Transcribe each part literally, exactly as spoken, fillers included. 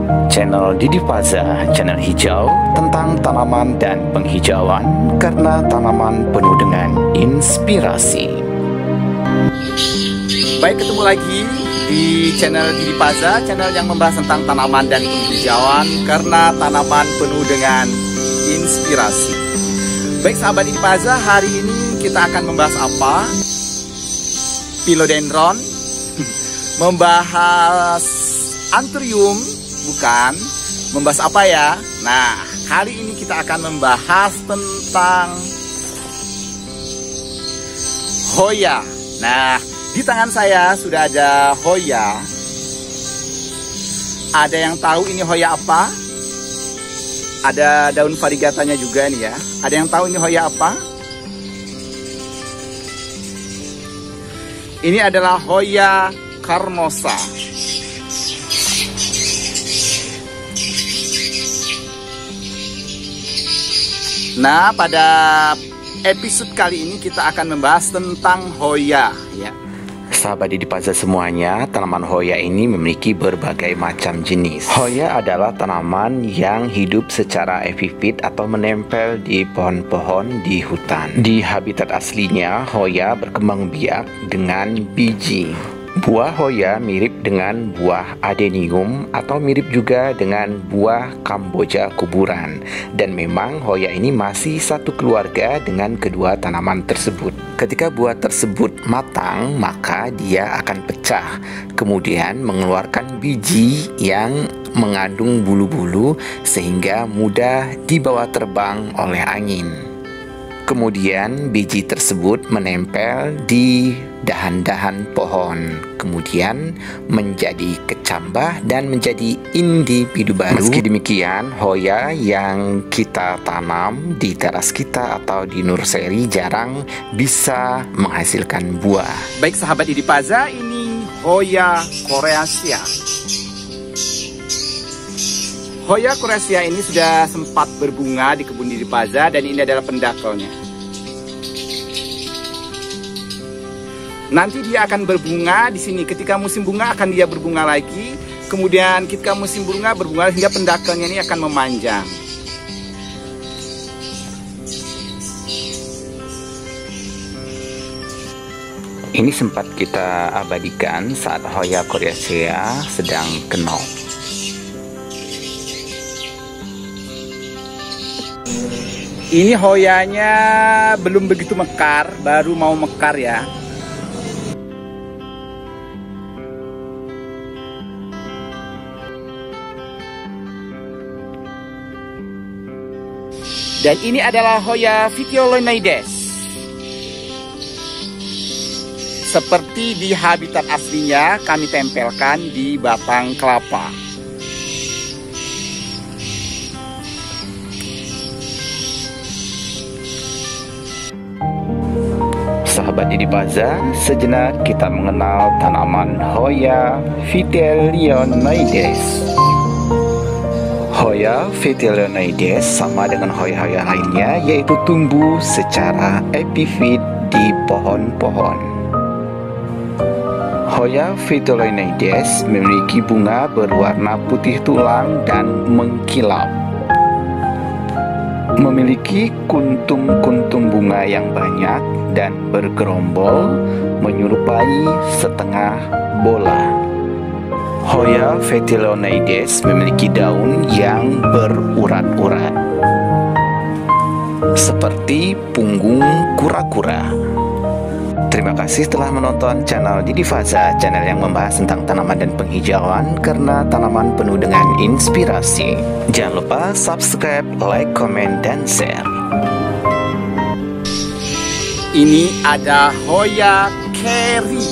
Channel Didi Faza, channel hijau tentang tanaman dan penghijauan karena tanaman penuh dengan inspirasi. Baik, ketemu lagi di channel Didi Faza, channel yang membahas tentang tanaman dan penghijauan karena tanaman penuh dengan inspirasi. Baik sahabat Didi Faza, hari ini kita akan membahas apa? Philodendron, membahas anthurium, bukan, membahas apa ya? Nah, kali ini kita akan membahas tentang Hoya. Nah, di tangan saya sudah ada Hoya. Ada yang tahu ini Hoya apa? Ada daun variegatanya juga nih ya. Ada yang tahu ini Hoya apa? Ini adalah Hoya carnosa. Nah, pada episode kali ini kita akan membahas tentang Hoya ya. Sahabat Didi Faza semuanya, tanaman Hoya ini memiliki berbagai macam jenis. Hoya adalah tanaman yang hidup secara epifit atau menempel di pohon-pohon di hutan. Di habitat aslinya, Hoya berkembang biak dengan biji. Buah Hoya mirip dengan buah adenium atau mirip juga dengan buah Kamboja kuburan. Dan memang Hoya ini masih satu keluarga dengan kedua tanaman tersebut. Ketika buah tersebut matang, maka dia akan pecah, kemudian mengeluarkan biji yang mengandung bulu-bulu sehingga mudah dibawa terbang oleh angin. Kemudian biji tersebut menempel di dahan-dahan pohon, kemudian menjadi kecambah dan menjadi individu baru. Meski demikian, Hoya yang kita tanam di teras kita atau di nursery jarang bisa menghasilkan buah. Baik sahabat Didi Faza, ini Hoya coriacea. Hoya coriacea ini sudah sempat berbunga di kebun Didi Faza dan ini adalah pendakelnya. Nanti dia akan berbunga di sini. Ketika musim bunga akan dia berbunga lagi. Kemudian ketika musim bunga berbunga hingga pendakelnya ini akan memanjang. Ini sempat kita abadikan saat Hoya coriacea sedang kenop. Ini Hoyanya belum begitu mekar, baru mau mekar ya. Dan ini adalah Hoya Phytolonaides. Seperti di habitat aslinya, kami tempelkan di batang kelapa. Sahabat Didi Faza, sejenak kita mengenal tanaman Hoya Phytolonaides. Hoya Phytolonaides sama dengan Hoya-Hoya lainnya, yaitu tumbuh secara epifit di pohon-pohon. Hoya Phytolonaides memiliki bunga berwarna putih tulang dan mengkilap. Memiliki kuntum-kuntum bunga yang banyak dan bergerombol menyerupai setengah bola. Hoya Phytolonaides memiliki daun yang berurat-urat seperti punggung kura-kura. Terima kasih telah menonton channel Didi Faza, channel yang membahas tentang tanaman dan penghijauan karena tanaman penuh dengan inspirasi. Jangan lupa subscribe, like, komen, dan share. Ini ada Hoya Kerry.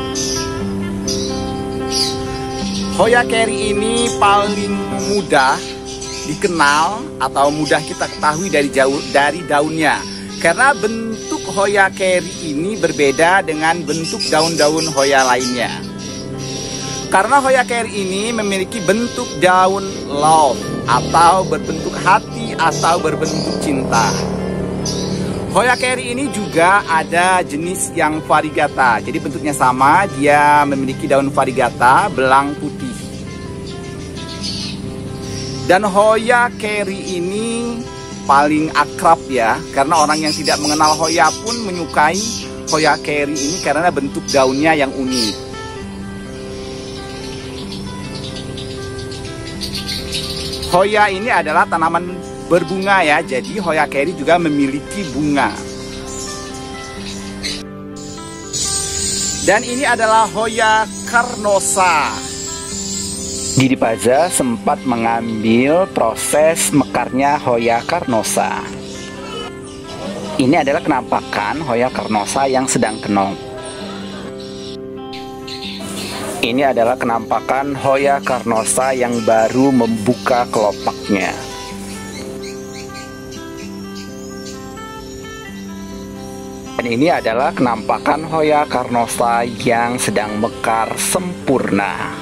Hoya Kerry ini paling mudah dikenal atau mudah kita ketahui dari jauh dari daunnya. Karena bentuk Hoya Kerry ini berbeda dengan bentuk daun-daun Hoya lainnya. Karena Hoya Kerry ini memiliki bentuk daun love atau berbentuk hati atau berbentuk cinta. Hoya Kerry ini juga ada jenis yang variegata. Jadi bentuknya sama, dia memiliki daun variegata belang putih. Dan Hoya Keri ini paling akrab ya, karena orang yang tidak mengenal Hoya pun menyukai Hoya Keri ini karena bentuk daunnya yang unik. Hoya ini adalah tanaman berbunga ya, jadi Hoya Keri juga memiliki bunga. Dan ini adalah Hoya carnosa. Didi Paza sempat mengambil proses mekarnya Hoya carnosa. Ini adalah kenampakan Hoya carnosa yang sedang kenong. Ini adalah kenampakan Hoya carnosa yang baru membuka kelopaknya. Dan ini adalah kenampakan Hoya carnosa yang sedang mekar sempurna.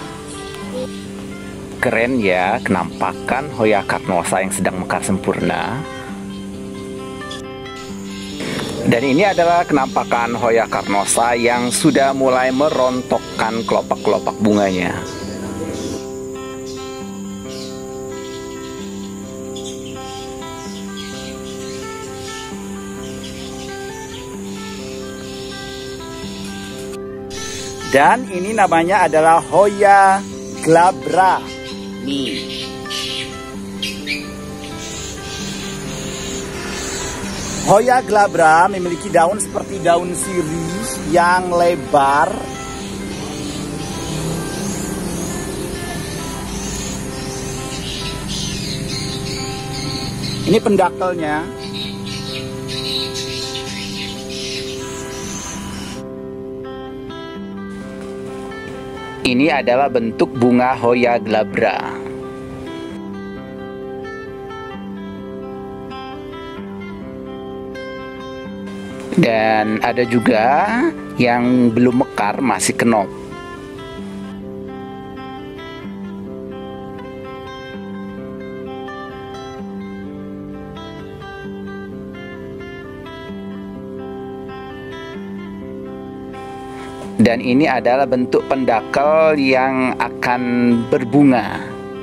Keren ya kenampakan Hoya carnosa yang sedang mekar sempurna. Dan ini adalah kenampakan Hoya carnosa yang sudah mulai merontokkan kelopak-kelopak bunganya. Dan ini namanya adalah Hoya glabra. Nih. Hoya glabra memiliki daun seperti daun sirih yang lebar. Ini pendakelnya. Ini adalah bentuk bunga Hoya glabra. Dan ada juga yang belum mekar, masih kenop. Dan ini adalah bentuk pendakel yang akan berbunga.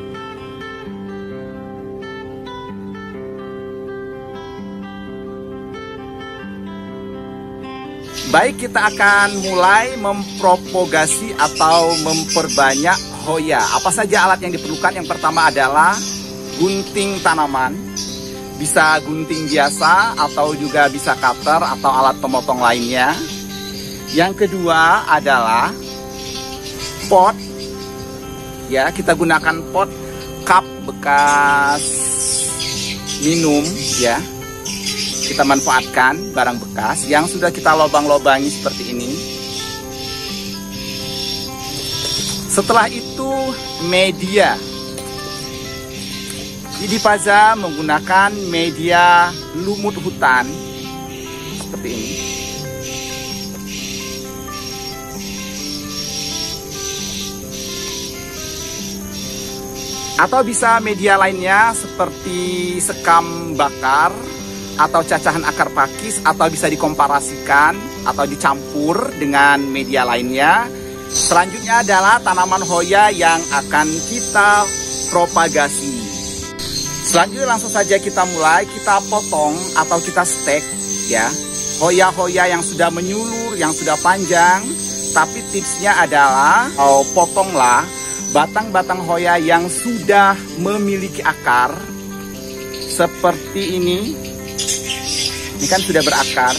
Baik, kita akan mulai mempropagasi atau memperbanyak Hoya. Apa saja alat yang diperlukan? Yang pertama adalah gunting tanaman. Bisa gunting biasa atau juga bisa cutter atau alat pemotong lainnya. Yang kedua adalah pot. Ya, kita gunakan pot cup bekas minum ya. Kita manfaatkan barang bekas yang sudah kita lobang-lobangi seperti ini. Setelah itu media. Didi Paza menggunakan media lumut hutan seperti ini. Atau bisa media lainnya seperti sekam bakar atau cacahan akar pakis, atau bisa dikomparasikan atau dicampur dengan media lainnya. Selanjutnya adalah tanaman Hoya yang akan kita propagasi. Selanjutnya langsung saja kita mulai, kita potong atau kita stek ya. Hoya-hoya yang sudah menyulur, yang sudah panjang. Tapi tipsnya adalah oh, potonglah batang-batang Hoya yang sudah memiliki akar seperti ini. Ini kan sudah berakar.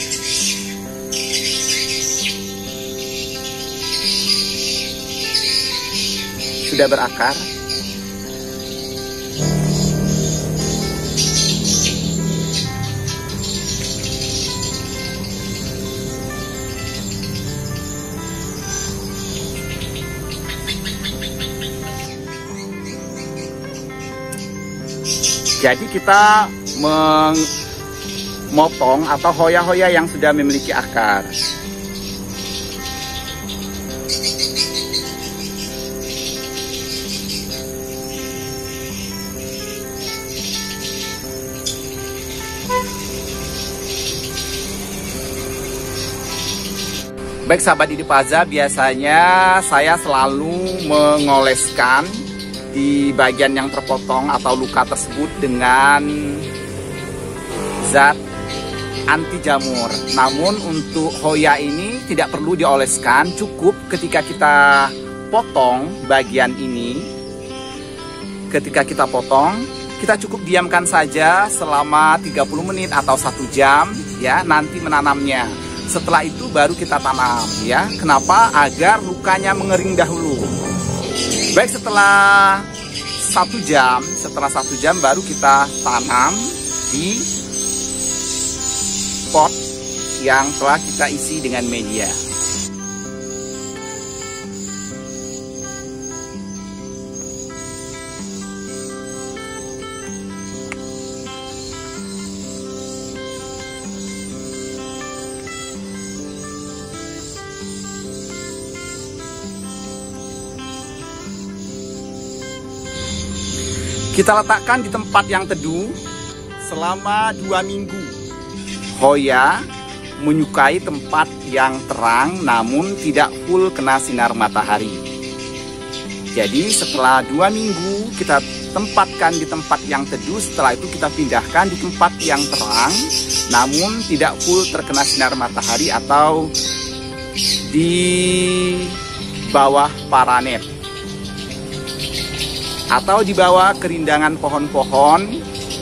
Sudah berakar. Jadi kita memotong atau Hoya-hoya yang sudah memiliki akar. Baik sahabat Didi Paza, biasanya saya selalu mengoleskan di bagian yang terpotong atau luka tersebut dengan zat anti jamur. Namun untuk Hoya ini tidak perlu dioleskan, cukup ketika kita potong bagian ini. Ketika kita potong, kita cukup diamkan saja selama tiga puluh menit atau satu jam ya, nanti menanamnya. Setelah itu baru kita tanam ya. Kenapa? Agar lukanya mengering dahulu. Baik, setelah satu jam, setelah satu jam baru kita tanam di pot yang telah kita isi dengan media. Kita letakkan di tempat yang teduh selama dua minggu. Hoya menyukai tempat yang terang namun tidak full kena sinar matahari. Jadi setelah dua minggu kita tempatkan di tempat yang teduh. Setelah itu kita pindahkan di tempat yang terang namun tidak full terkena sinar matahari atau di bawah paranet atau di bawah kerindangan pohon-pohon.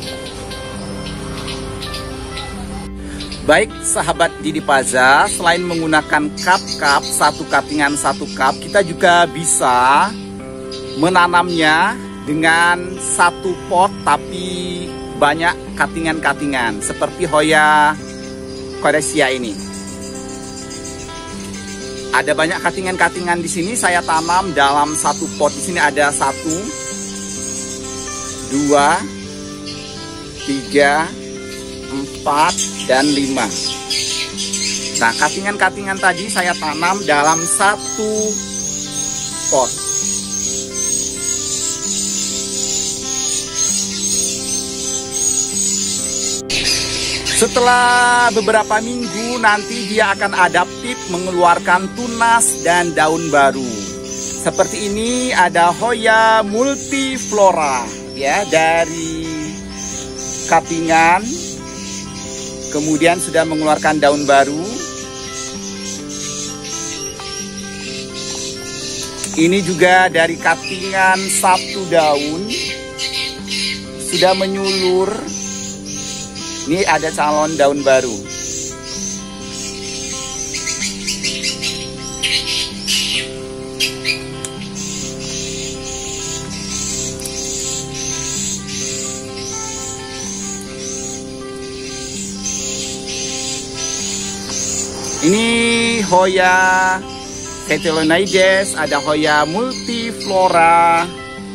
Baik sahabat Didipaza, selain menggunakan cup-cup, satu cuttingan satu cup, kita juga bisa menanamnya dengan satu pot tapi banyak cuttingan-cuttingan seperti Hoya Koresia ini. Ada banyak cuttingan-cuttingan di sini, saya tanam dalam satu pot. Di sini ada satu, dua, tiga, empat, dan lima. Nah, cuttingan-cuttingan tadi saya tanam dalam satu pot. Setelah beberapa minggu nanti dia akan adaptif mengeluarkan tunas dan daun baru. Seperti ini ada Hoya multiflora ya, dari cuttingan kemudian sudah mengeluarkan daun baru. Ini juga dari cuttingan satu daun sudah menyulur. Ini ada calon daun baru. Ini Hoya Cotyledonaides, ada Hoya multiflora.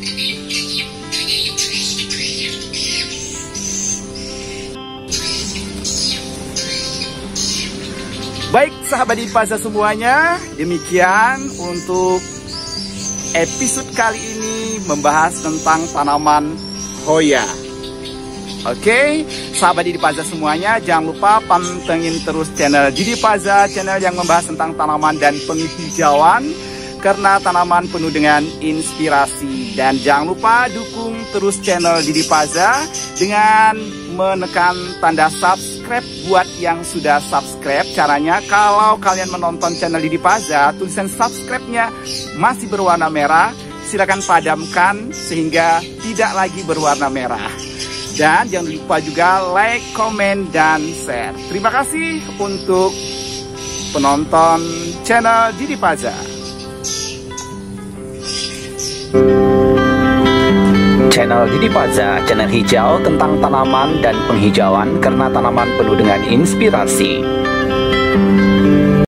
Baik sahabat Didipaza semuanya, demikian untuk episode kali ini membahas tentang tanaman Hoya. Oke, sahabat Didipaza semuanya, jangan lupa pantengin terus channel Didipaza, channel yang membahas tentang tanaman dan penghijauan, karena tanaman penuh dengan inspirasi. Dan jangan lupa dukung terus channel Didipaza dengan menekan tanda subscribe buat yang sudah subscribe. Caranya, kalau kalian menonton channel Didipaza, tulisan subscribe-nya masih berwarna merah, silakan padamkan sehingga tidak lagi berwarna merah. Dan jangan lupa juga like, komen, dan share. Terima kasih untuk penonton channel Didipaza. Channel Didipaza, channel hijau tentang tanaman dan penghijauan, karena tanaman penuh dengan inspirasi.